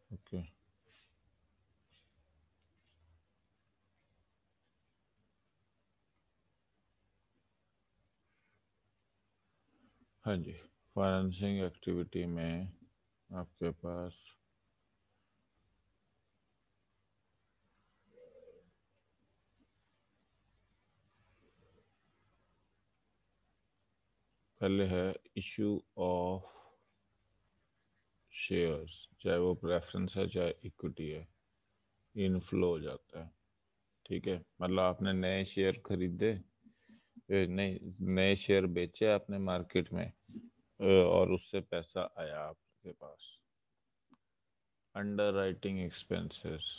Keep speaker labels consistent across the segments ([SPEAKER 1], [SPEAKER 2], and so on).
[SPEAKER 1] Okay. हाँ जी, financing activity में आपके पास पहले है इशू ऑफ शेयर्स, चाहे वो प्रेफरेंस है चाहे इक्विटी है, इनफ्लो हो जाता है। ठीक है, मतलब आपने नए शेयर खरीदे, नहीं, नए शेयर बेचे आपने मार्केट में, और उससे पैसा आया आपके पास। अंडर राइटिंग एक्सपेंसेस,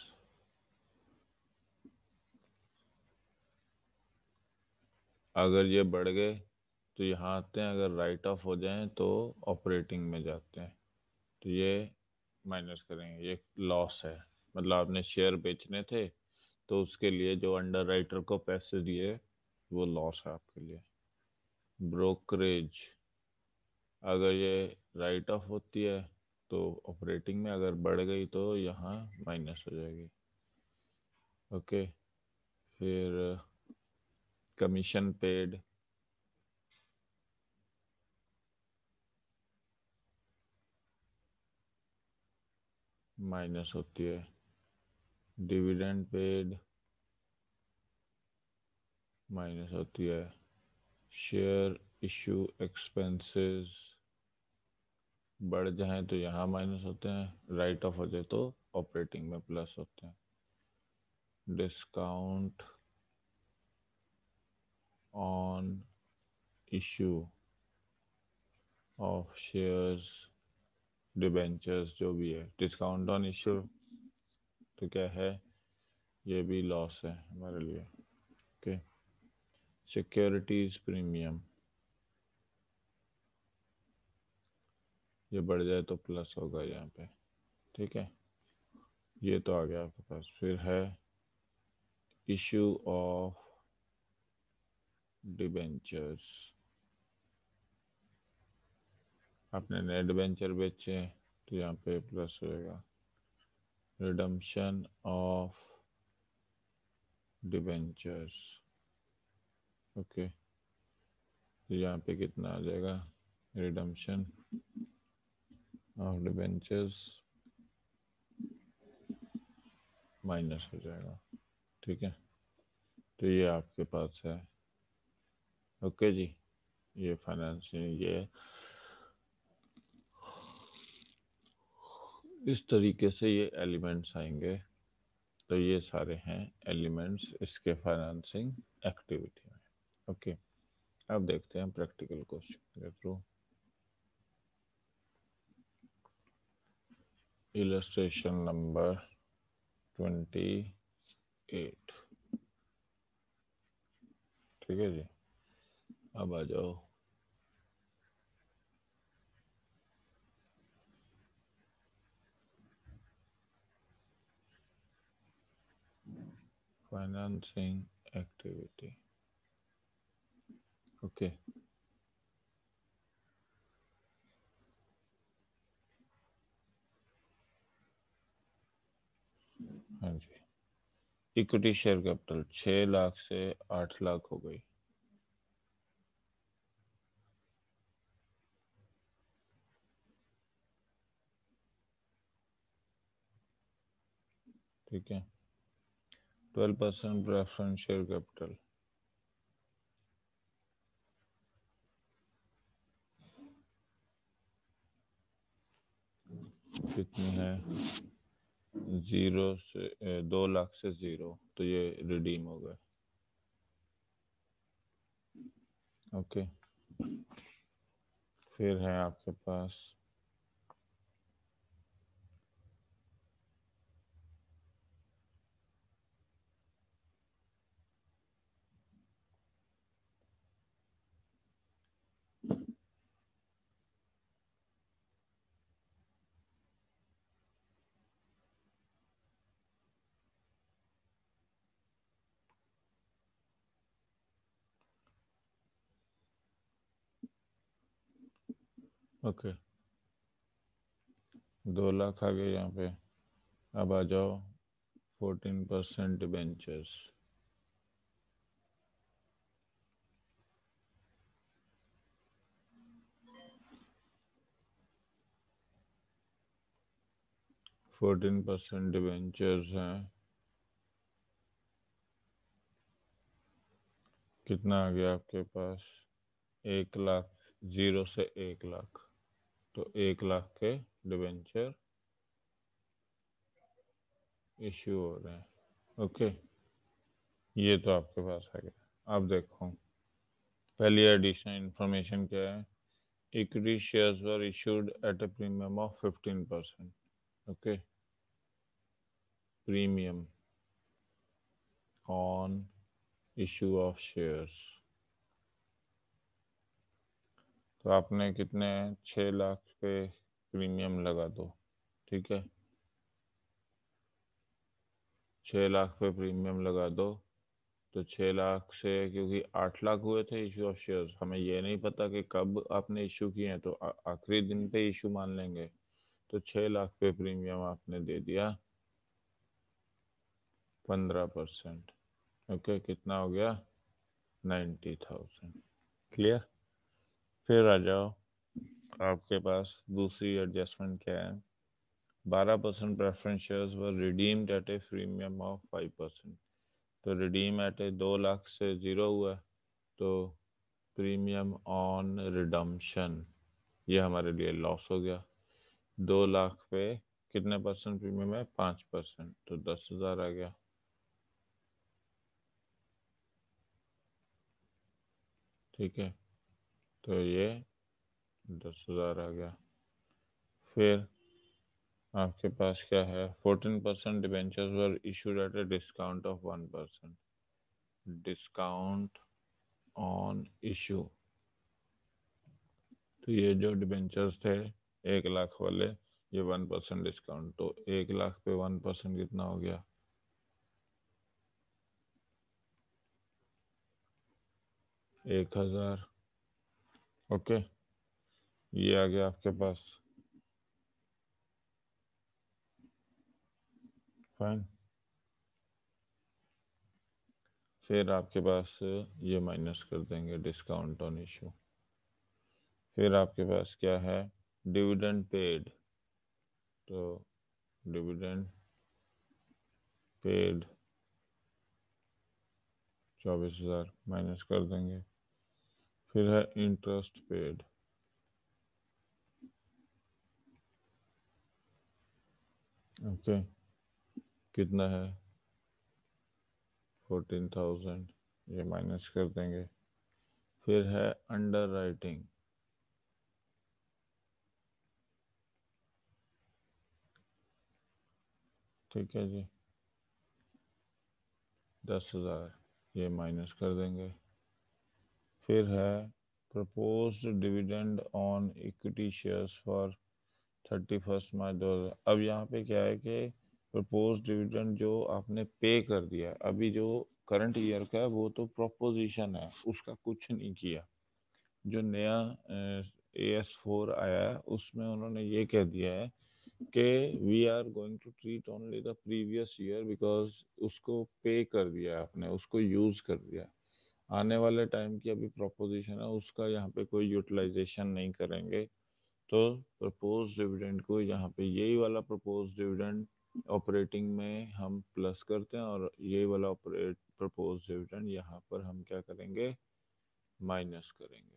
[SPEAKER 1] अगर ये बढ़ गए तो यहाँ आते हैं, अगर राइट ऑफ हो जाएं तो ऑपरेटिंग में जाते हैं, तो ये माइनस करेंगे, ये लॉस है। मतलब आपने शेयर बेचने थे तो उसके लिए जो अंडर राइटर को पैसे दिए वो लॉस है आपके लिए। ब्रोकरेज, अगर ये राइट ऑफ होती है तो ऑपरेटिंग में, अगर बढ़ गई तो यहाँ माइनस हो जाएगी। ओके। फिर कमीशन पेड, माइनस होती है। डिविडेंड पेड, माइनस होती है। शेयर इशू एक्सपेंसेस बढ़ जाएं तो यहाँ माइनस होते हैं, राइट ऑफ हो जाए तो ऑपरेटिंग में प्लस होते हैं। Discount on issue of shares, debentures, जो भी है, डिस्काउंट ऑन इशू तो क्या है, ये भी लॉस है हमारे लिए। ओके। सिक्योरिटीज प्रीमियम, ये बढ़ जाए तो प्लस होगा यहाँ पे। ठीक है, ये तो आ गया आपके पास। फिर है इशू ऑफ डिबेंचर्स, आपने नए डिबेंचर बेचे तो यहाँ पे प्लस होएगा। रिडम्पशन ऑफ डिबेंचर्स, ओके, तो यहाँ पे कितना आ जाएगा, रिडम्पशन ऑफ डिबेंचर्स माइनस हो जाएगा। ठीक है, तो ये आपके पास है। ओके जी, ये फाइनेंसिंग, ये इस तरीके से ये एलिमेंट्स आएंगे। तो ये सारे हैं एलिमेंट्स इसके फाइनेंसिंग एक्टिविटी में। ओके, अब देखते हैं प्रैक्टिकल क्वेश्चन के थ्रू। Illustration number 28। ठीक है जी, अब आ जाओ। Financing activity. ओके, हाँ जी। इक्विटी शेयर कैपिटल 6 लाख से 8 लाख हो गई। ठीक है, 12% प्रेफरेंस शेयर कैपिटल कितनी है, 2 लाख से 0, तो ये रिडीम हो गए। ओके, फिर है आपके पास ओके, 2 लाख आ गए यहाँ पे। अब आ जाओ 14% डिबेंचर्स। 14% डिबेंचर्स हैं, कितना आ गया आपके पास? 1 लाख, 0 से 1 लाख, तो 1 लाख के डिबेंचर इश्यू हो रहे हैं। ओके, ये तो आपके पास आ गया। अब देखो, पहली एडिशनल इंफॉर्मेशन क्या है? Equity shares were issued at a premium of 15%। Okay, premium on issue of shares. तो आपने कितने, 6 लाख पे प्रीमियम लगा दो, ठीक है? 6 लाख पे प्रीमियम लगा दो, तो 6 लाख से, क्योंकि 8 लाख हुए थे इशू ऑफ शेयर्स, हमें ये नहीं पता कि कब आपने इशू किए हैं, तो आखिरी दिन पे इशू मान लेंगे। तो 6 लाख पे प्रीमियम आपने दे दिया 15%। ओके, कितना हो गया? 90,000। क्लियर? फिर आ जाओ, आपके पास दूसरी एडजस्टमेंट क्या है? 12% preference shares were redeemed at a premium of 5%। तो रिडीम एट ए 2 लाख से ज़ीरो हुआ, तो प्रीमियम ऑन रिडम्पशन, ये हमारे लिए लॉस हो गया। 2 लाख पे कितने परसेंट प्रीमियम है? 5%, तो 10,000 आ गया। ठीक है, तो ये 10,000 आ गया। फिर आपके पास क्या है? 14% debentures were issued at a discount of 1%। Discount on issue, तो ये जो डिबेंचर्स थे 1 लाख वाले, ये 1% डिस्काउंट, तो 1 लाख पे 1% कितना हो गया? 1,000। ओके, ये आ गया आपके पास। फाइन। फिर आपके पास ये माइनस कर देंगे डिस्काउंट ऑन इशू। फिर आपके पास क्या है? डिविडेंड पेड, तो डिविडेंड पेड 24,000 माइनस कर देंगे। फिर है इंटरेस्ट पेड, ओके, कितना है? 14,000, ये माइनस कर देंगे। फिर है अंडर राइटिंग, ठीक है जी, 10,000, ये माइनस कर देंगे। फिर है proposed dividend on equity shares for 31 March 2000। अब यहाँ पे क्या है कि प्रपोज डिविडेंड जो आपने पे कर दिया, अभी जो करंट ईयर का है वो तो प्रोपोजिशन है, उसका कुछ नहीं किया। जो नया AS4 आया है उसमें उन्होंने ये कह दिया है कि we are going to treat only the previous year, because उसको पे कर दिया है आपने, उसको यूज कर दिया। आने वाले टाइम की अभी प्रोपोजिशन है, उसका यहाँ पे कोई यूटिलाइजेशन नहीं करेंगे। तो प्रपोज डिविडेंड को यहाँ पे, यही वाला प्रपोज डिविडेंड ऑपरेटिंग में हम प्लस करते हैं, और यही वाला ऑपरेट प्रपोज डिविडेंड यहाँ पर हम क्या करेंगे? माइनस करेंगे।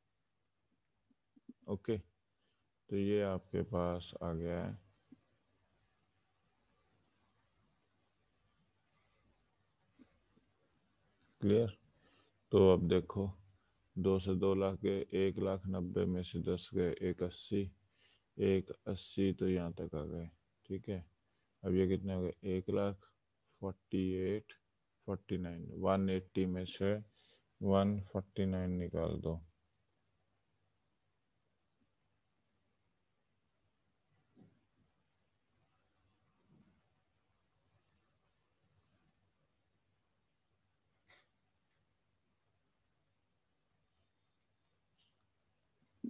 [SPEAKER 1] ओके, तो ये आपके पास आ गया है। क्लियर? तो अब देखो, 2 से 2 लाख गए, 1,90,000 में से 10 गए, 1,80, 1,80 तो यहाँ तक आ गए। ठीक है, अब ये कितने हो गए? 1,48, 49, 180 में से 149 निकाल दो।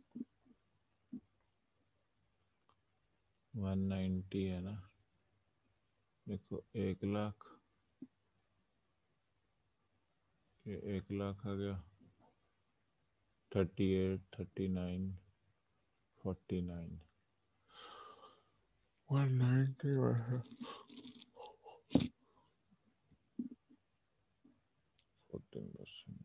[SPEAKER 1] वन 190 है ना? देखो 1 लाख, ये 1 लाख आ गया, 38, 39, 49, 190, 14%।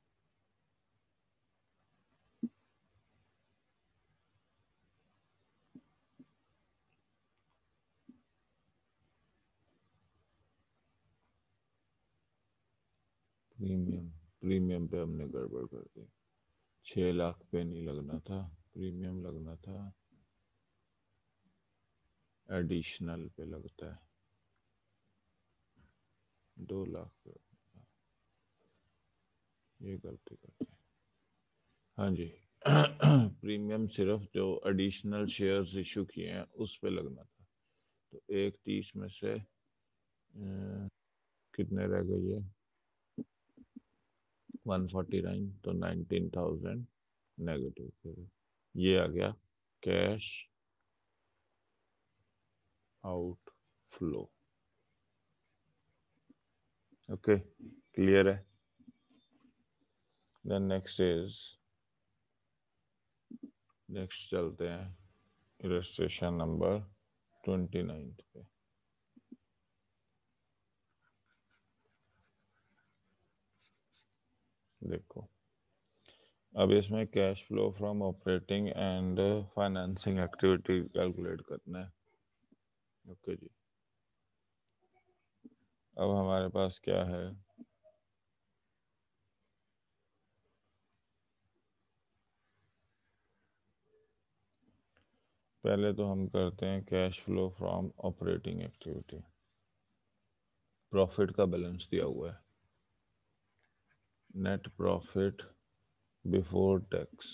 [SPEAKER 1] प्रीमियम, प्रीमियम पे हमने गड़बड़ कर दी। 6 लाख पे नहीं लगना था, प्रीमियम लगना था, एडिशनल पे लगता है 2 लाख पे। ये गलती करते हैं। हाँ जी। प्रीमियम सिर्फ जो एडिशनल शेयर्स इशू किए हैं उस पे लगना था। तो 130 में से कितने रह गए ये, 149, तो 19,000 नेगेटिव। फिर ये आ गया cash outflow. Okay, clear है। देन नेक्स्ट चलते हैं इलस्ट्रेशन नंबर 29 पे। देखो अब इसमें cash flow from operating and financing activity calculate करना है। ओके जी, अब हमारे पास क्या है, पहले तो हम करते हैं cash flow from operating activity. Profit का बैलेंस दिया हुआ है, net profit before tax.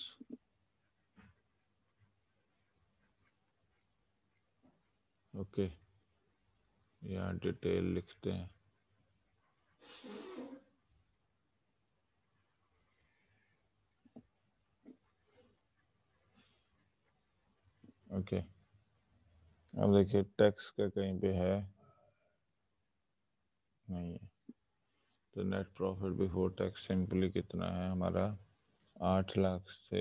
[SPEAKER 1] Okay, यहाँ डिटेल लिखते हैं। ओके, अब देखिए टैक्स का कहीं पे है, नहीं है, तो net profit before tax simply कितना है हमारा, 8 लाख से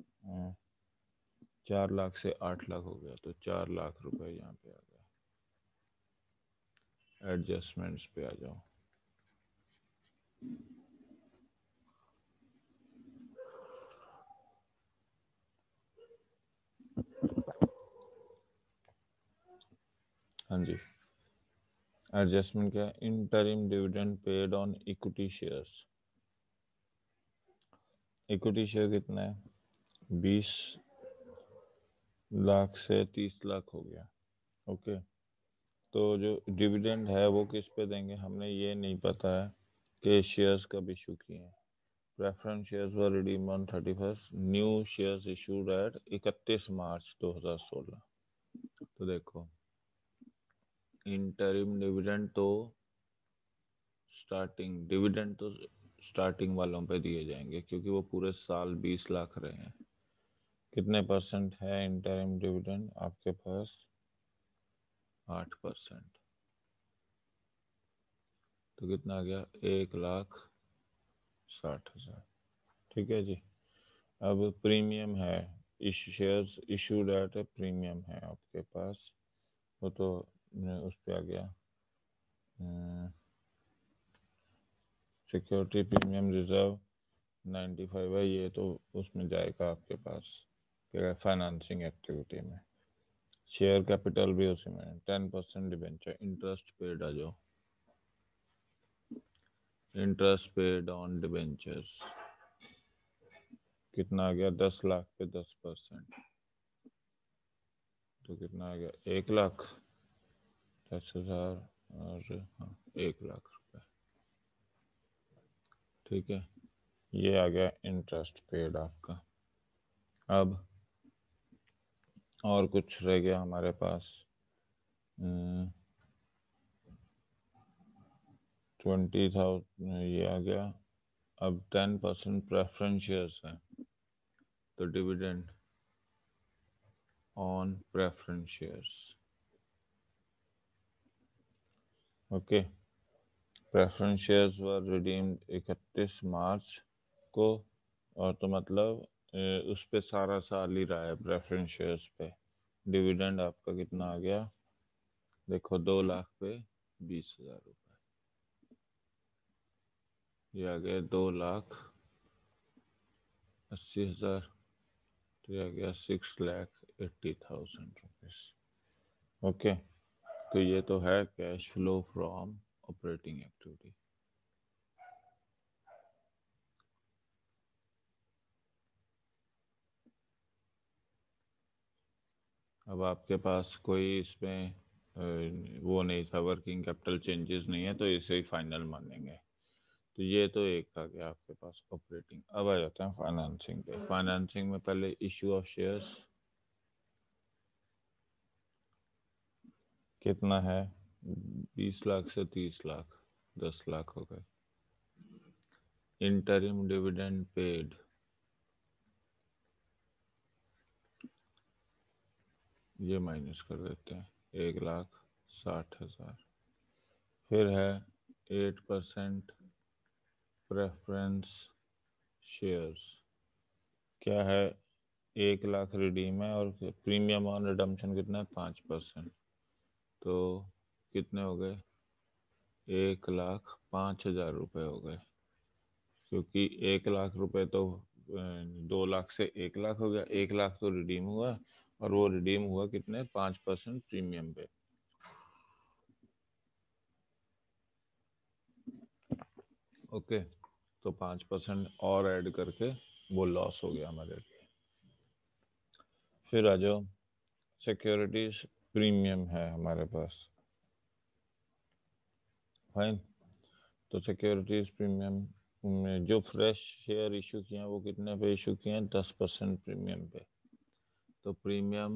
[SPEAKER 1] 4 लाख से 8 लाख हो गया, तो 4 लाख रुपए यहाँ पे आ गया। एडजस्टमेंट्स पे आ जाओ। हाँ जी, एडजस्टमेंट क्या है, interim dividend paid on equity shares. Equity share कितना है, 20 लाख से 30 लाख हो गया। ओके, तो जो डिविडेंड है वो किस पे देंगे, हमने ये नहीं पता है कि शेयर्स कब इशू किए हैं। Preference shares were redeem on 31st, new shares issued at 31 March 2016। तो देखो इंटरिम डिविडेंड तो स्टार्टिंग वालों पे दिए जाएंगे क्योंकि वो पूरे साल 20 लाख रहे हैं। कितने परसेंट है इंटरिम डिविडेंड आपके पास, 8%। तो कितना आ गया, 1,60,000। ठीक है जी। अब प्रीमियम है, shares issued at a premium है आपके पास, वो तो उस पे आ गया, सिक्योरिटी प्रीमियम रिजर्व 95 है, ये तो उसमें जाएगा आपके पास फाइनेंसिंग एक्टिविटी में। शेयर कैपिटल भी उसी में, 10% डिबेंचर। इंटरेस्ट पेड आ जाओ, इंटरेस्ट पेड ऑन डिबेंचर्स कितना आ गया, 10 लाख पे 10%, तो कितना आ गया, 1 लाख 10,000 और हाँ 1 लाख रुपए। ठीक है, ये आ गया इंटरेस्ट पेड आपका। अब और कुछ रह गया हमारे पास, 20,000 ये आ गया। अब 10% प्रेफरेंस शेयर्स है, तो dividend on preference shares okay, preference shares were redeemed 31 March को, और तो मतलब उस पे सारा साल ही रहा है प्रेफरेंस शेयर्स पे। डिविडेंड आपका कितना आ गया, देखो 2 लाख पे 20,000 रुपये, ये आ गया 2,80,000, तो ये आ गया 6,80,000 रुपीज। ओके, तो ये तो है cash flow from operating activity. अब आपके पास कोई इसमें वो नहीं था, वर्किंग कैपिटल चेंजेस नहीं है, तो इसे ही फाइनल मानेंगे। तो ये तो एक आ गया आपके पास ऑपरेटिंग। अब आ जाते हैं फाइनेंसिंग पे। फाइनेंसिंग में पहले इशू ऑफ शेयर्स कितना है, 20 लाख से 30 लाख, 10 लाख हो गए। इंटरिम डिविडेंड पेड, ये माइनस कर देते हैं, 1,60,000। फिर है 8% प्रेफरेंस शेयर्स, क्या है, 1 लाख रिडीम है, और प्रीमियम ऑन रिडम्पशन कितना है, 5%। तो कितने हो गए, 1,05,000 रुपये हो गए, क्योंकि 1 लाख रुपए तो 2 लाख से 1 लाख हो गया, 1 लाख तो रिडीम हुआ, और वो रिडीम हुआ कितने, 5% प्रीमियम पे। ओके, तो 5% और ऐड करके वो लॉस हो गया हमारे लिए। फिर आ जाओ, सिक्योरिटीज प्रीमियम है हमारे पास, फाइन। तो सिक्योरिटीज प्रीमियम में जो फ्रेश शेयर इशू किए हैं वो कितने पे इशू किए हैं, 10% प्रीमियम पे। तो प्रीमियम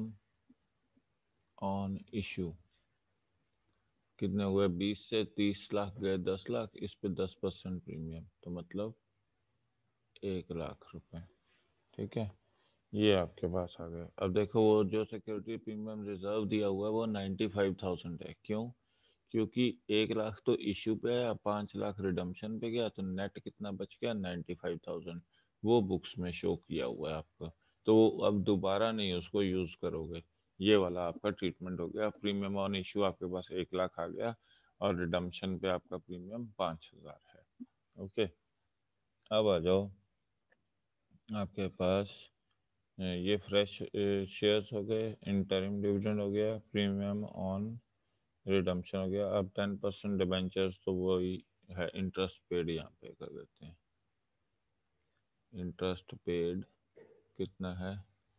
[SPEAKER 1] ऑन इशू कितने हुए, 20 से 30 लाख गए 10 लाख, इस पे 10% प्रीमियम, तो मतलब 1 लाख रुपए। ठीक है, ये आपके पास आ गए। अब देखो, वो जो सिक्योरिटी प्रीमियम रिजर्व दिया हुआ है वो 95,000 है। क्यों, क्योंकि 1 लाख तो इशू पे है, 5 लाख रिडम्पशन पे गया, तो नेट कितना बच गया, 95,000। वो बुक्स में शो किया हुआ है आपका, तो अब दोबारा नहीं उसको यूज करोगे। ये वाला आपका ट्रीटमेंट हो गया। प्रीमियम ऑन इशू आपके पास 1 लाख आ गया, और रिडम्पशन पे आपका प्रीमियम 5,000 है। ओके, अब आ जाओ आपके पास, ये फ्रेश शेयर्स हो गए, इंटरिम डिविडेंड हो गया, प्रीमियम ऑन रिडम्पशन हो गया। अब 10% डिबेंचर्स, तो वही है इंटरेस्ट पेड, यहाँ पे कर देते हैं। इंटरेस्ट पेड कितना है,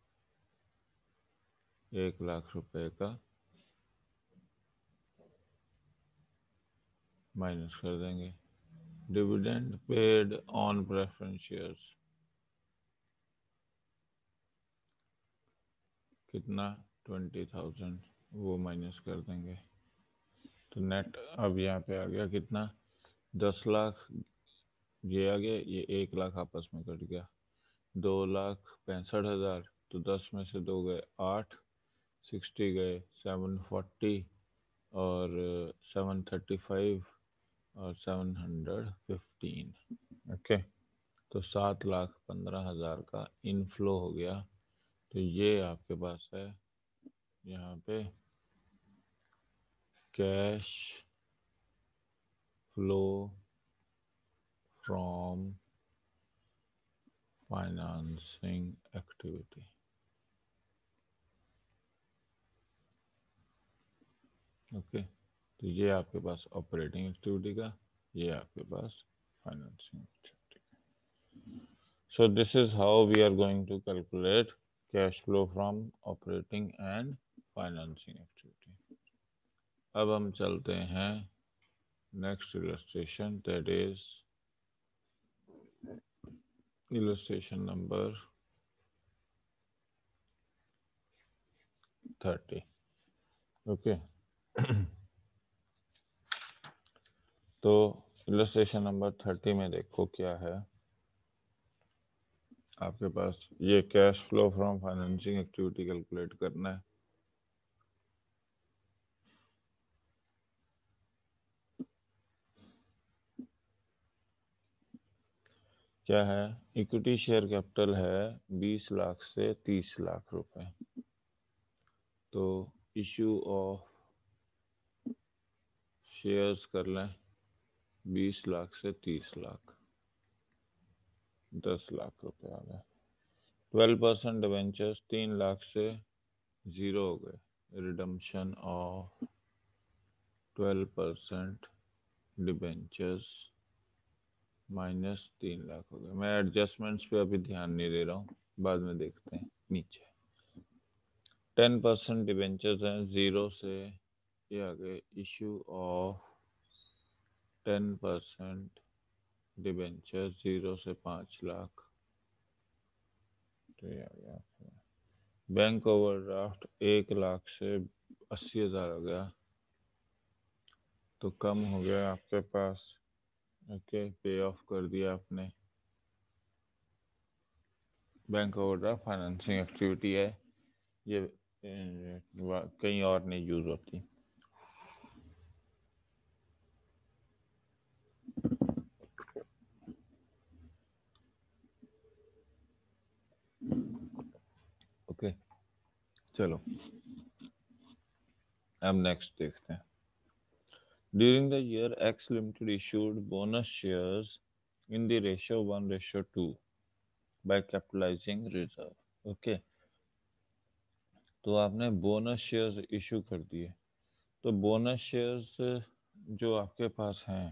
[SPEAKER 1] 1 लाख रुपए का माइनस कर देंगे। Dividend paid on preference shares कितना, 20,000, वो माइनस कर देंगे। तो नेट अब यहाँ पे आ गया कितना, 10 लाख, ये आ गया, ये 1 लाख आपस में कट गया, 2,65,000। तो 10 में से 2 गए 8, 60 गए 740, और 735, और 715। ओके, तो 7,15,000 का इनफ्लो हो गया। तो ये आपके पास है यहाँ पे cash flow from financing activity. Okay, तो ये आपके पास ऑपरेटिंग एक्टिविटी का, ये आपके पास financing activity. So this is how we are going to calculate cash flow from operating and financing activity. अब हम चलते हैं next illustration, that is illustration number 30. Okay. तो illustration number 30 में देखो क्या है आपके पास, ये cash flow from financing activity calculate करना है। क्या है, इक्विटी शेयर कैपिटल है 20 लाख से 30 लाख रुपए। तो इशू ऑफ शेयर्स कर लें 20 लाख से 30 लाख, 10 लाख रुपए आ गए। 12% डिवेंचर्स 3 लाख से 0 हो गए, रिडम्पशन ऑफ 12% डिवेंचर्स -3 लाख हो गए। मैं एडजस्टमेंट्स पे अभी ध्यान नहीं दे रहा हूँ, बाद में देखते हैं नीचे। 10% डिवेंचर्स हैं 0 से, ये आ गए इशू ऑफ 10% डिवेंचर 0 से 5 लाख, तो ये आ गया। बैंक ओवरड्राफ्ट 1 लाख से 80,000 हो गया, तो कम हो गया आपके पास। ओके, पे ऑफ कर दिया आपने। बैंक ओवरड्राफ्ट फाइनेंसिंग एक्टिविटी है, ये कहीं और नहीं यूज होती। ओके चलो अब नेक्स्ट देखते हैं। During the year X limited issued bonus shares in the ratio 1:2 by capitalising reserve. Okay, तो आपने बोनस शेयर्स इशू कर दिए। तो बोनस शेयर्स जो आपके पास हैं,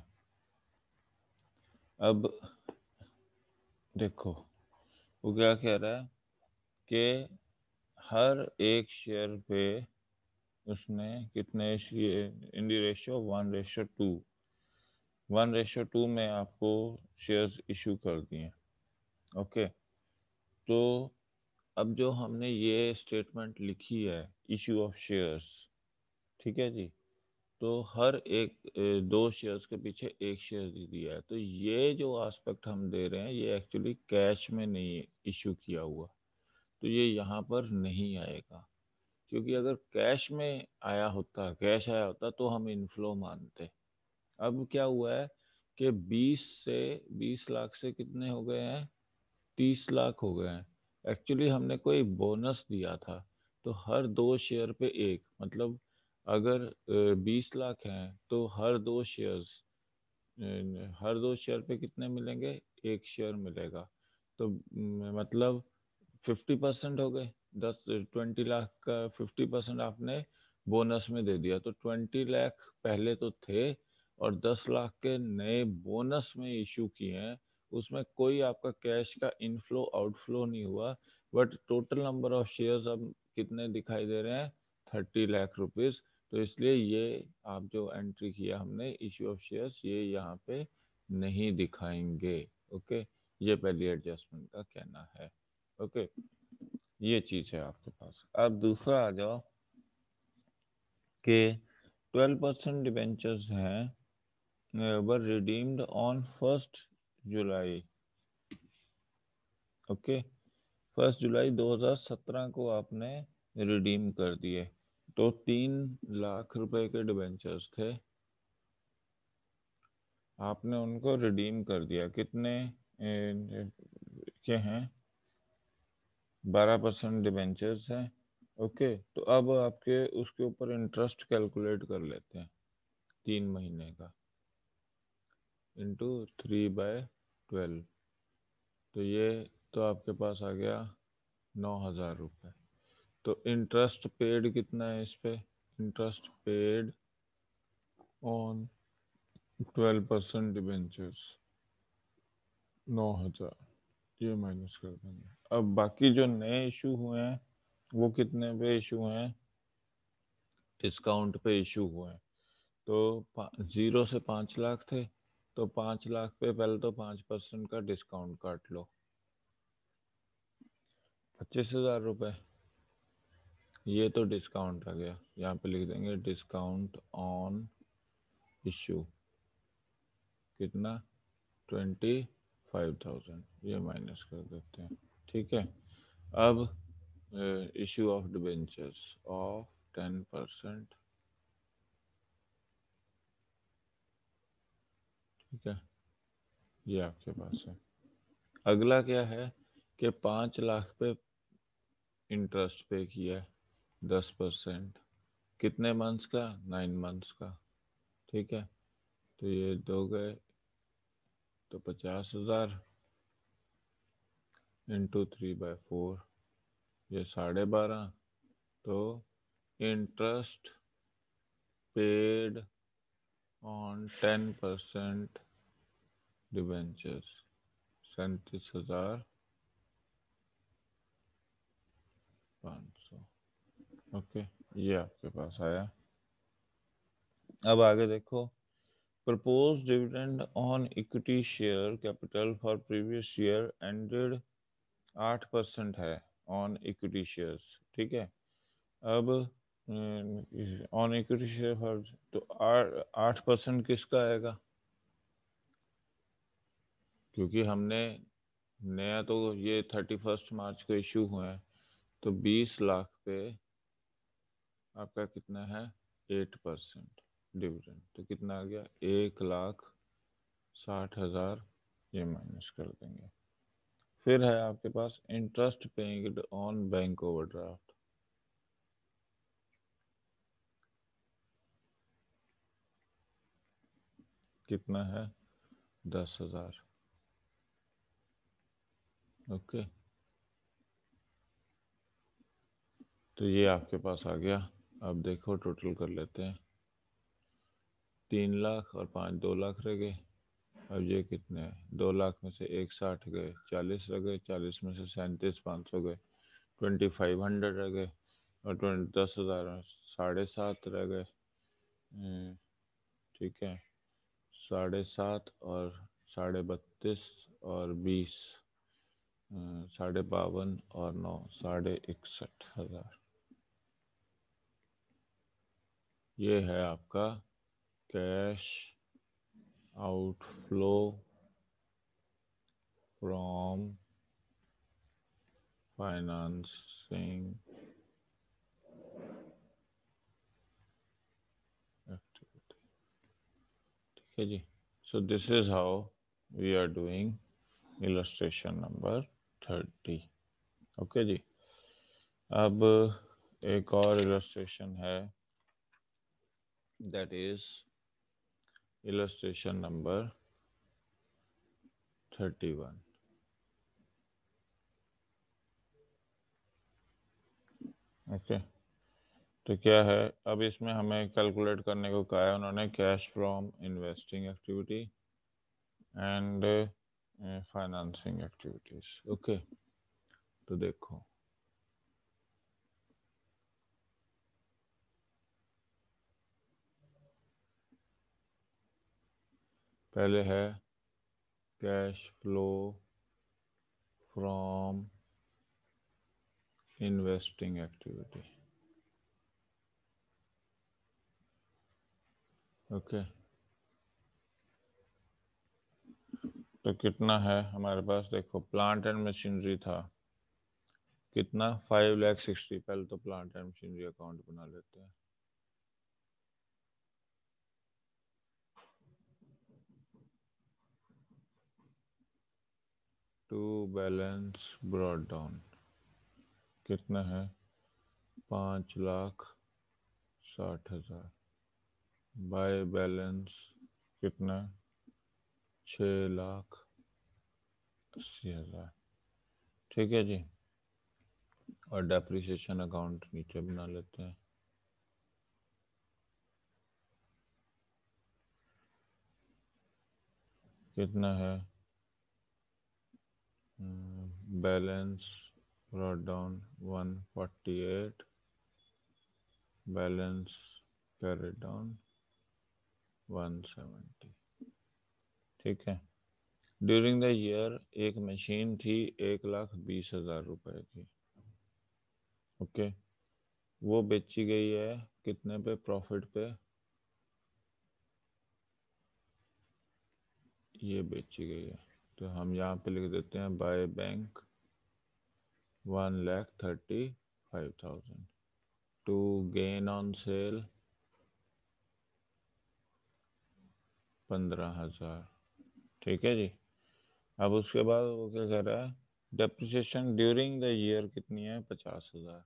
[SPEAKER 1] अब देखो वो क्या कह रहा है कि हर एक शेयर पे उसने कितने इन द रेशियो 1:2, 1:2 में आपको शेयर्स इशू कर दिए। ओके, तो अब जो हमने ये स्टेटमेंट लिखी है इशू ऑफ शेयर्स, ठीक है जी, तो हर एक 2 शेयर्स के पीछे 1 शेयर दे दिया है। तो ये जो एस्पेक्ट हम दे रहे हैं ये एक्चुअली कैश में नहीं इशू किया हुआ, तो ये यहाँ पर नहीं आएगा। क्योंकि अगर कैश में आया होता, कैश आया होता तो हम इनफ्लो मानते। अब क्या हुआ है कि 20 लाख से कितने हो गए हैं, 30 लाख हो गए हैं। एक्चुअली हमने कोई बोनस दिया था, तो हर 2 शेयर पे 1, मतलब अगर 20 लाख हैं तो हर दो शेयर पे कितने मिलेंगे, 1 शेयर मिलेगा। तो मतलब 50% हो गए। 20 लाख का 50% आपने बोनस में दे दिया, तो 20 लाख पहले तो थे और 10 लाख के नए बोनस में इशू किए हैं। उसमें कोई आपका कैश का इनफ्लो आउटफ्लो नहीं हुआ, but total number of shares अब कितने दिखाई दे रहे हैं, 30 लाख रुपीज। तो इसलिए ये आप जो एंट्री किया हमने इशू ऑफ शेयर्स, ये यहाँ पे नहीं दिखाएंगे। ओके, ये पहली एडजस्टमेंट का कहना है। ओके, ये चीज है आपके पास। अब दूसरा आ जाओ कि 12% डिबेंचर्स हैं were redeemed on 1 July. Okay, 1 July 2017 को आपने रिडीम कर दिए। तो 3 लाख रुपए के डिबेंचर्स थे, आपने उनको रिडीम कर दिया। कितने के हैं, 12% डिबेंचर्स हैं। ओके, तो अब आपके उसके ऊपर इंटरेस्ट कैलकुलेट कर लेते हैं, 3 महीने का इंटू 3/12। तो ये तो आपके पास आ गया 9,000 रुपये। तो इंटरेस्ट पेड कितना है इस पे, इंटरेस्ट पेड ऑन 12% डिबेंचर्स 9,000, ये माइनस कर देंगे। अब बाकी जो नए इशू हुए हैं वो कितने पे इशू हुए हैं, डिस्काउंट पे इशू हुए हैं। तो 0 से 5 लाख थे, तो 5 लाख पे पहले तो 5% का डिस्काउंट काट लो, 25,000 रुपये। ये तो डिस्काउंट आ गया, यहाँ पे लिख देंगे डिस्काउंट ऑन इशू कितना, 25,000, ये माइनस कर देते हैं। ठीक है, अब इशू ऑफ डिबेंचर्स ऑफ 10%। ठीक है, ये आपके पास है। अगला क्या है कि 5 लाख पे इंटरेस्ट पे किया है 10%। कितने मंथ्स का? 9 मंथ्स का। ठीक है, तो ये दो गए तो 50,000 इंटू 3/4, ये 12.5। तो interest paid on 10% debentures 37,500। Okay, ये आपके पास आया। अब आगे देखो, propose dividend on equity share capital for previous year ended 8% है ऑन इक्विटी शेयर्स। ठीक है, अब ऑन इक्विटी शेयर फॉर, तो 8% किसका आएगा? क्योंकि हमने नया तो ये 31 मार्च को इशू हुआ है, तो 20 लाख पे आपका कितना है? 8% डिविडेंड, तो कितना आ गया? 1,60,000, ये माइनस कर देंगे। फिर है आपके पास interest paying on bank overdraft, कितना है? 10,000। ओके, तो ये आपके पास आ गया। अब देखो टोटल कर लेते हैं, 3 लाख और 5, 2 लाख रह गए। अब ये कितने हैं? 2 लाख में से 1,60 गए, 40 रह गए, 40 में से 37,500 गए, 2,500 रह गए, और 10,000 में 7.5 रह गए। ठीक है, 7.5 और 32.5 और 20, 52 और 9, 61,500। ये है आपका cash outflow from financing activity. ठीक है जी, so this is how we are doing illustration number 30। Okay जी, अब एक और इलस्ट्रेशन है, that is illustration number 31। Okay, तो क्या है, अब इसमें हमें कैलकुलेट करने को कहा है उन्होंने, cash from investing activity and financing activities. Okay, तो देखो पहले है cash flow from investing activity. Okay, तो कितना है हमारे पास? देखो, प्लांट एंड मशीनरी था कितना? 5,60,000। पहले तो प्लांट एंड मशीनरी अकाउंट बना लेते हैं। टू बैलेंस ब्रॉड डाउन कितना है? 5,60,000 बाय बैलेंस कितना? 6,80,000। ठीक है जी, और डेप्रिसिएशन अकाउंट नीचे बना लेते हैं। कितना है? Balance brought down 148, balance carried down 170। ठीक है, ड्यूरिंग द ईयर एक मशीन थी 1,20,000 रुपए की। ओके, वो बेची गई है कितने पे? प्रॉफिट पे। ये बेची गई है, तो हम यहाँ पे लिख देते हैं by bank 1,35,000 to gain on sale 15,000। ठीक है जी, अब उसके बाद वो क्या कह रहा है, डेप्रिसिएशन ड्यूरिंग द ईयर कितनी है, 50,000।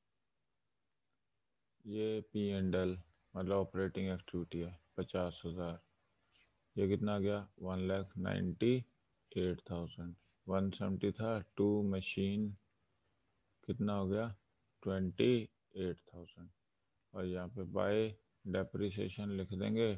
[SPEAKER 1] ये पी एंड एल मतलब ऑपरेटिंग एक्टिविटी है, 50,000। ये कितना आ गया, 1,98,000। 170 था, टू मशीन कितना हो गया, 28,000। और यहाँ पे बाय डेप्रिसिएशन लिख देंगे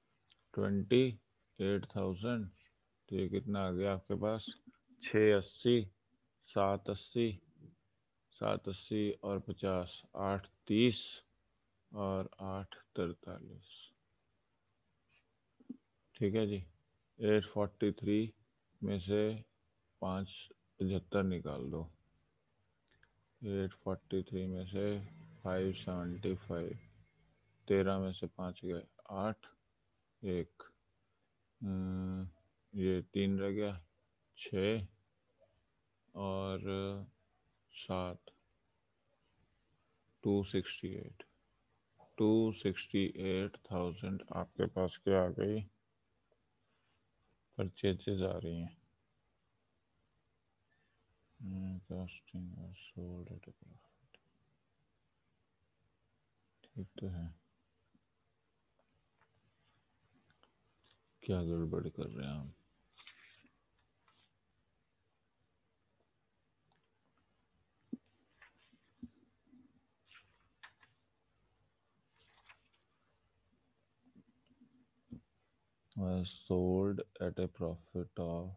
[SPEAKER 1] 28,000। तो ये कितना आ गया आपके पास, 680, 780, 780 और 50, 830 और 843। ठीक है जी। 843 में से 575 निकाल दो। 843 में से 575, 13 में से 5 गए 8, एक ये 3 रह गया, 6 और 7, 268। 268,000 आपके पास क्या आ गई, परचेजेस आ रही हैं। कॉस्टिंग और सोल्ड एट अ प्रॉफिट, ठीक तो है। क्या गड़बड़ कर रहे हैं हम। Sold at a profit of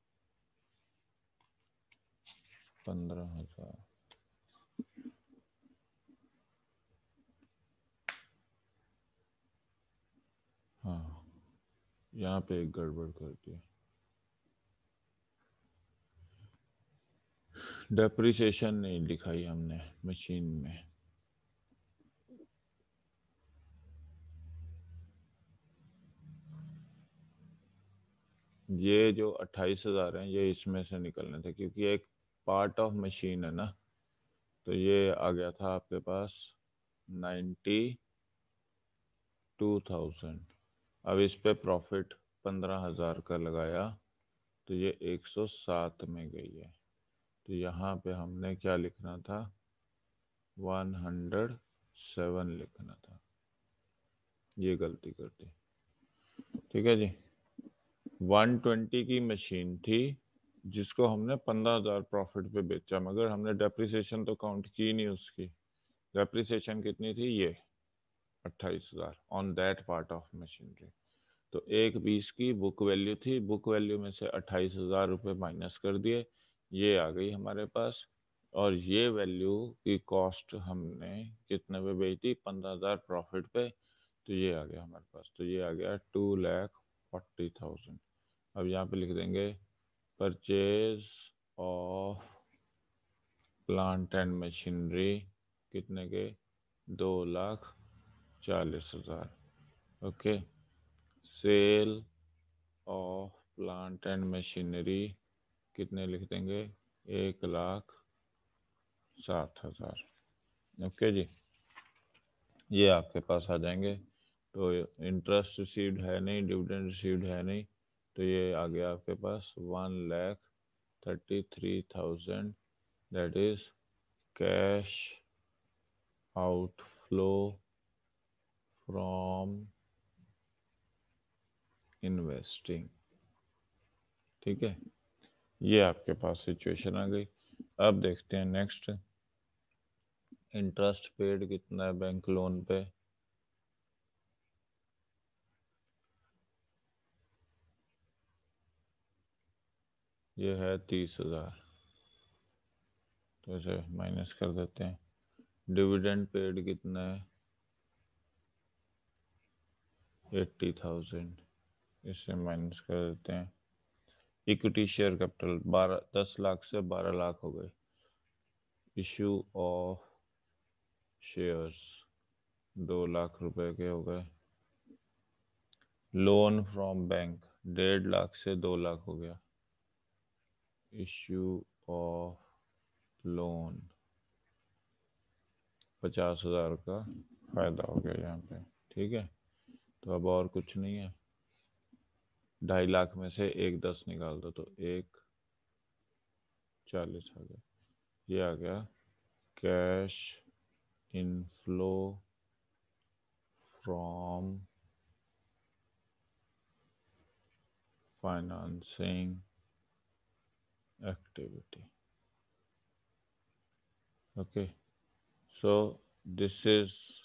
[SPEAKER 1] 15,000। हाँ, यहाँ पे एक गड़बड़ कर दी। डेप्रिसिएशन नहीं लिखाई हमने मशीन में। ये जो 28,000 हैं ये इसमें से निकलने थे, क्योंकि एक पार्ट ऑफ मशीन है ना। तो ये आ गया था आपके पास 92,000। अब इस पे प्रॉफिट 15,000 का लगाया, तो ये 107 में गई है। तो यहाँ पे हमने क्या लिखना था, 107 लिखना था। ये गलती कर दी। ठीक है जी। 120 की मशीन थी जिसको हमने 15,000 प्रॉफिट पे बेचा, मगर हमने डेप्रिसिएशन तो काउंट की नहीं उसकी। डेप्रिसिएशन कितनी थी, ये 28,000 on that part of machinery. तो एक पीस की बुक वैल्यू थी, बुक वैल्यू में से 28,000 रुपये माइनस कर दिए, ये आ गई हमारे पास। और ये वैल्यू की कॉस्ट हमने कितने पे बेची, 15,000 प्रॉफिट पे। तो ये आ गया हमारे पास, तो ये आ गया 2,40,000। अब यहाँ पे लिख देंगे purchase of plant and machinery कितने के, 2,40,000। Okay. Sale of plant and machinery कितने लिख देंगे, 1,07,000। ओके जी। ये आपके पास आ जाएंगे। तो इंटरेस्ट रिसीव्ड है नहीं, डिविडेंड रिसीव्ड है नहीं, तो ये आ गया आपके पास 1,33,000। That is cash outflow from investing. ठीक है, ये आपके पास सिचुएशन आ गई। अब देखते हैं नेक्स्ट, इंटरेस्ट पेड कितना है बैंक लोन पे। ये है 30,000, तो इसे माइनस कर देते हैं। डिविडेंड पेड कितना है, 80,000, इसे माइनस कर देते हैं। इक्विटी शेयर कैपिटल 10 लाख से 12 लाख हो गए। इशू ऑफ शेयर्स 2 लाख रुपए के हो गए। लोन फ्रॉम बैंक 1.5 लाख से 2 लाख हो गया। इशू ऑफ लोन 50,000 का फायदा हो गया यहाँ पे। ठीक है, तो अब और कुछ नहीं है। 2.5 लाख में से एक 10 निकाल दो तो एक 40 आ गया। ये आ गया cash inflow from financing activity. Okay, so this is